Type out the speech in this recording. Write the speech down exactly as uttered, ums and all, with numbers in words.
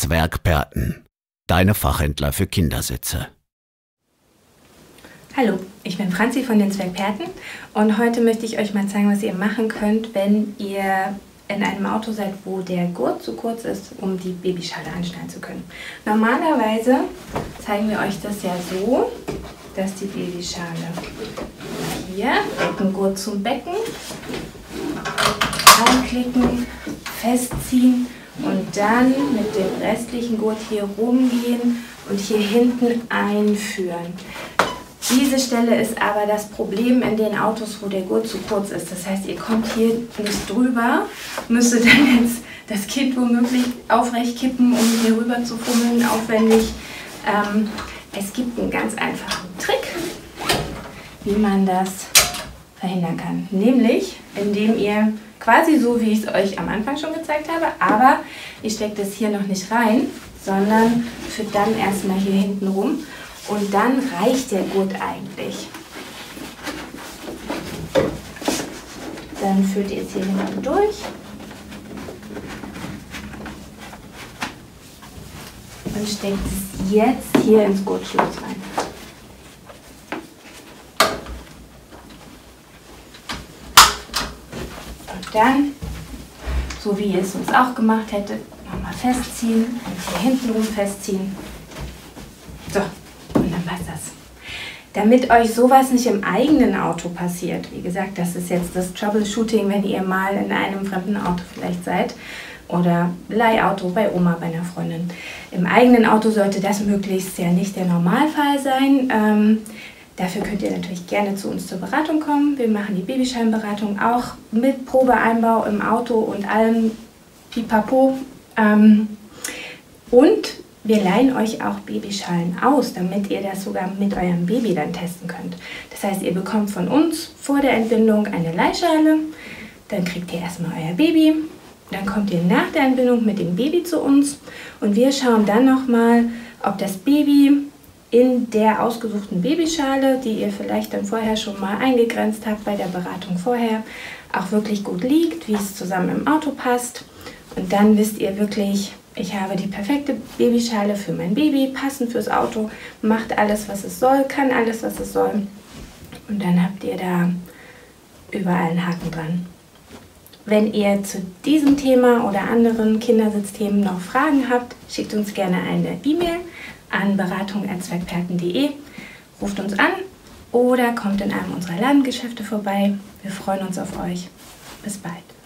Zwergperten, deine Fachhändler für Kindersitze. Hallo, ich bin Franzi von den Zwergperten und heute möchte ich euch mal zeigen, was ihr machen könnt, wenn ihr in einem Auto seid, wo der Gurt zu kurz ist, um die Babyschale anschnallen zu können. Normalerweise zeigen wir euch das ja so, dass die Babyschale hier, Beckengurt zum Becken, anklicken, festziehen und dann mit dem restlichen Gurt hier rumgehen und hier hinten einführen. Diese Stelle ist aber das Problem in den Autos, wo der Gurt zu kurz ist. Das heißt, ihr kommt hier nicht drüber, müsstet dann jetzt das Kind womöglich aufrecht kippen, um hier rüber zu fummeln, aufwendig. Ähm, es gibt einen ganz einfachen Trick, wie man das verhindern kann. Nämlich, indem ihr quasi so, wie ich es euch am Anfang schon gezeigt habe, aber ihr steckt es hier noch nicht rein, sondern führt dann erstmal hier hinten rum. Und dann reicht der Gurt eigentlich. Dann führt ihr es hier hinten durch. Und steckt es jetzt hier ins Gurtschloss rein. Und dann, so wie ihr es uns auch gemacht hättet, nochmal festziehen und hier hinten rum festziehen. So. Und dann passt das. Damit euch sowas nicht im eigenen Auto passiert, wie gesagt, das ist jetzt das Troubleshooting, wenn ihr mal in einem fremden Auto vielleicht seid oder Leihauto bei Oma, bei einer Freundin. Im eigenen Auto sollte das möglichst ja nicht der Normalfall sein. Ähm, dafür könnt ihr natürlich gerne zu uns zur Beratung kommen. Wir machen die Babyschalenberatung auch mit Probeeinbau im Auto und allem Pipapo. Ähm, und wir leihen euch auch Babyschalen aus, damit ihr das sogar mit eurem Baby dann testen könnt. Das heißt, ihr bekommt von uns vor der Entbindung eine Leihschale, dann kriegt ihr erstmal euer Baby, dann kommt ihr nach der Entbindung mit dem Baby zu uns und wir schauen dann nochmal, ob das Baby in der ausgesuchten Babyschale, die ihr vielleicht dann vorher schon mal eingegrenzt habt bei der Beratung vorher, auch wirklich gut liegt, wie es zusammen im Auto passt. Und dann wisst ihr wirklich, ich habe die perfekte Babyschale für mein Baby, passend fürs Auto, macht alles, was es soll, kann alles, was es soll. Und dann habt ihr da überall einen Haken dran. Wenn ihr zu diesem Thema oder anderen Kindersitzthemen noch Fragen habt, schickt uns gerne eine E-Mail an beratung at zwergperten punkt de, ruft uns an oder kommt in einem unserer Ladengeschäfte vorbei. Wir freuen uns auf euch. Bis bald.